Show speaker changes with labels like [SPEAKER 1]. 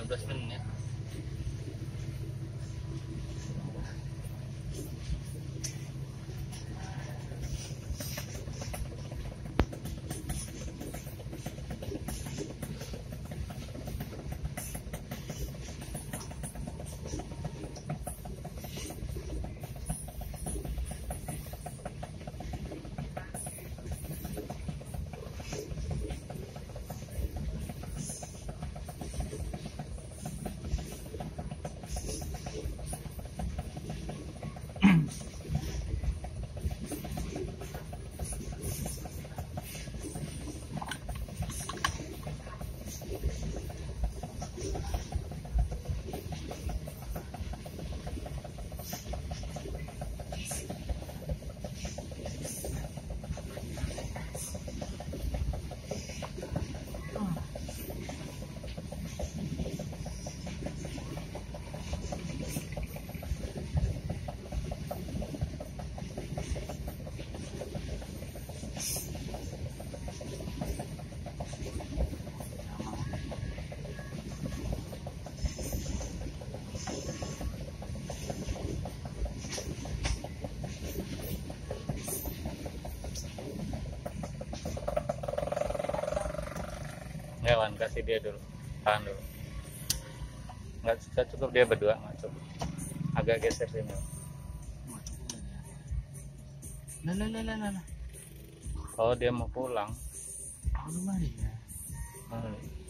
[SPEAKER 1] 13 menit. Ya Wan, kasih dia dulu, tahan dulu. Nggak cukup dia berdua, nggak cukup. Agak geser sini.
[SPEAKER 2] Lah.
[SPEAKER 1] Oh dia mau pulang.
[SPEAKER 2] Oh, lumayan ya.
[SPEAKER 1] Hmm.